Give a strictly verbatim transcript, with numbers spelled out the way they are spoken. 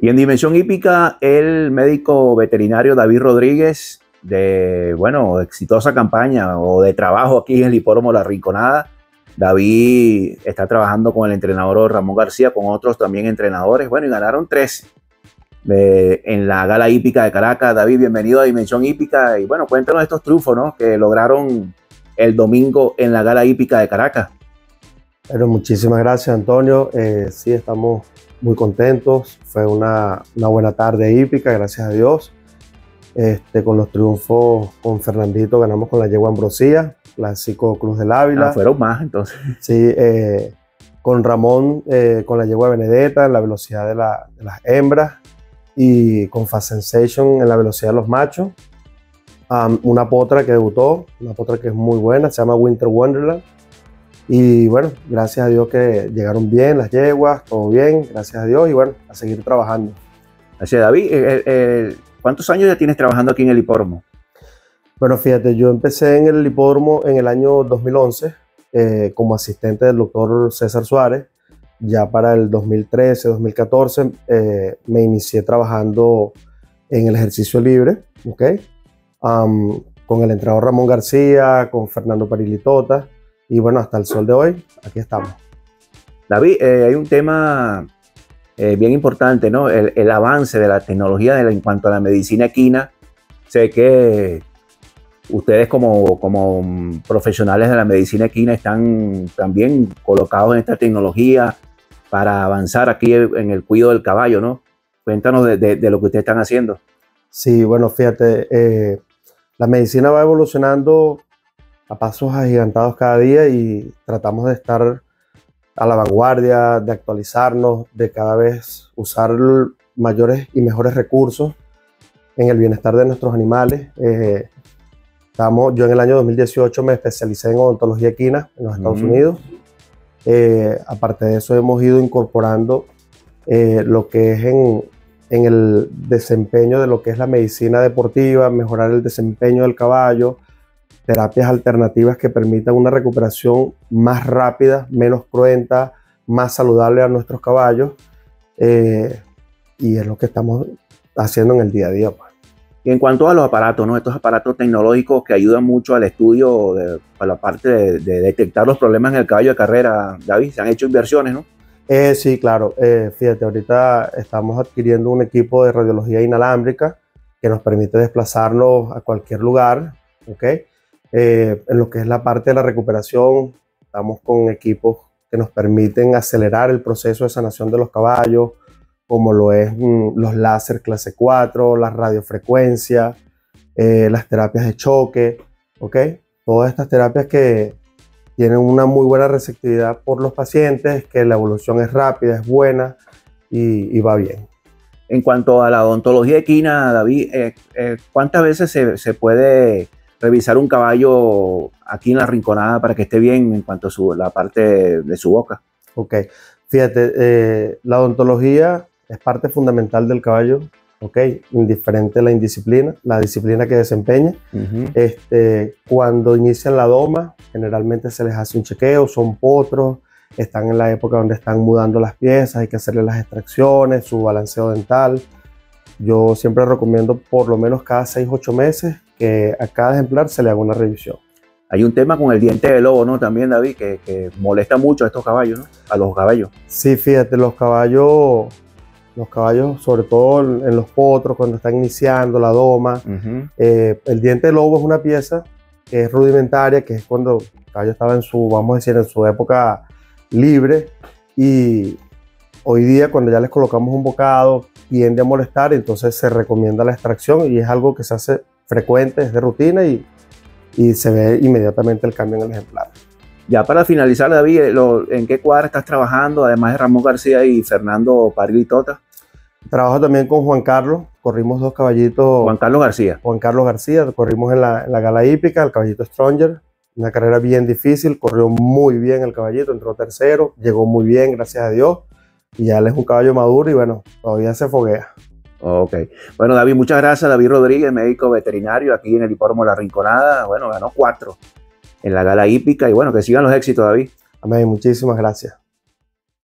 Y en Dimensión Hípica, el médico veterinario David Rodríguez, de, bueno, exitosa campaña o de trabajo aquí en el Hipódromo La Rinconada. David está trabajando con el entrenador Ramón García, con otros también entrenadores. Bueno, y ganaron tres eh, en la Gala Hípica de Caracas. David, bienvenido a Dimensión Hípica. Y bueno, cuéntanos estos triunfos, ¿no?, que lograron el domingo en la Gala Hípica de Caracas. Pero muchísimas gracias, Antonio. Eh, sí, estamos muy contentos. Fue una, una buena tarde hípica, gracias a Dios. Este, con los triunfos con Fernandito ganamos con la yegua Ambrosía, clásico Cruz del Ávila. Ah, fueron más entonces. Sí, eh, con Ramón eh, con la yegua Benedetta en la velocidad de, la, de las hembras y con Fast Sensation en la velocidad de los machos. Um, una potra que debutó, una potra que es muy buena, se llama Winter Wonderland. Y bueno, gracias a Dios que llegaron bien las yeguas, todo bien, gracias a Dios, y bueno, a seguir trabajando. Así es, David, eh, eh, ¿cuántos años ya tienes trabajando aquí en el hipódromo? Bueno, fíjate, yo empecé en el hipódromo en el año dos mil once eh, como asistente del doctor César Suárez. Ya para el dos mil trece, dos mil catorce eh, me inicié trabajando en el ejercicio libre, ¿ok? Um, con el entrenador Ramón García, con Fernando Parilitota. Y bueno, hasta el sol de hoy, aquí estamos. David, eh, hay un tema eh, bien importante, ¿no? El, el avance de la tecnología de la, en cuanto a la medicina equina. Sé que ustedes como, como profesionales de la medicina equina están también colocados en esta tecnología para avanzar aquí en el cuidado del caballo, ¿no? Cuéntanos de, de, de lo que ustedes están haciendo. Sí, bueno, fíjate, eh, la medicina va evolucionando a pasos agigantados cada día y tratamos de estar a la vanguardia, de actualizarnos, de cada vez usar mayores y mejores recursos en el bienestar de nuestros animales. Eh, estamos, yo en el año dos mil dieciocho me especialicé en odontología equina en los Estados mm. Unidos. Eh, aparte de eso hemos ido incorporando eh, lo que es en, en el desempeño de lo que es la medicina deportiva, mejorar el desempeño del caballo, terapias alternativas que permitan una recuperación más rápida, menos cruenta, más saludable a nuestros caballos. Eh, y es lo que estamos haciendo en el día a día. Pues. Y en cuanto a los aparatos, ¿no? Estos aparatos tecnológicos que ayudan mucho al estudio, de, para la parte de, de detectar los problemas en el caballo de carrera, David, se han hecho inversiones, ¿no? Eh, sí, claro. Eh, fíjate, ahorita estamos adquiriendo un equipo de radiología inalámbrica que nos permite desplazarnos a cualquier lugar, ¿ok? Eh, en lo que es la parte de la recuperación, estamos con equipos que nos permiten acelerar el proceso de sanación de los caballos, como lo es mm, los láser clase cuatro, las radiofrecuencias, eh, las terapias de choque, ¿ok? Todas estas terapias que tienen una muy buena receptividad por los pacientes, que la evolución es rápida, es buena y, y va bien. En cuanto a la odontología equina, David, eh, eh, ¿cuántas veces se, se puede revisar un caballo aquí en La Rinconada para que esté bien en cuanto a su, la parte de su boca? Ok, fíjate, eh, la odontología es parte fundamental del caballo, ok, indiferente la indisciplina, la disciplina que desempeña. Uh-huh. este, cuando inician la doma, generalmente se les hace un chequeo, son potros, están en la época donde están mudando las piezas, hay que hacerle las extracciones, su balanceo dental. Yo siempre recomiendo por lo menos cada seis, ocho meses que a cada ejemplar se le haga una revisión. Hay un tema con el diente de lobo, ¿no? También, David, que, que molesta mucho a estos caballos, ¿no? A los caballos. Sí, fíjate, los caballos, los caballos, sobre todo en los potros, cuando están iniciando la doma, uh-huh. eh, el diente de lobo es una pieza que es rudimentaria, que es cuando el caballo estaba en su, vamos a decir, en su época libre, y hoy día cuando ya les colocamos un bocado, tiende a molestar, entonces se recomienda la extracción y es algo que se hace frecuente, es de rutina y, y se ve inmediatamente el cambio en el ejemplar. Ya para finalizar, David, lo, ¿en qué cuadra estás trabajando, además de Ramón García y Fernando Parilitota? Trabajo también con Juan Carlos, corrimos dos caballitos. Juan Carlos García. Juan Carlos García, corrimos en la, en la Gala Hípica, el caballito Stronger, una carrera bien difícil, corrió muy bien el caballito, entró tercero, llegó muy bien, gracias a Dios, y ya él es un caballo maduro y bueno, todavía se foguea. Ok. Bueno, David, muchas gracias. David Rodríguez, médico veterinario aquí en el hipódromo La Rinconada. Bueno, ganó cuatro en la Gala Hípica y bueno, que sigan los éxitos, David. Amén, muchísimas gracias.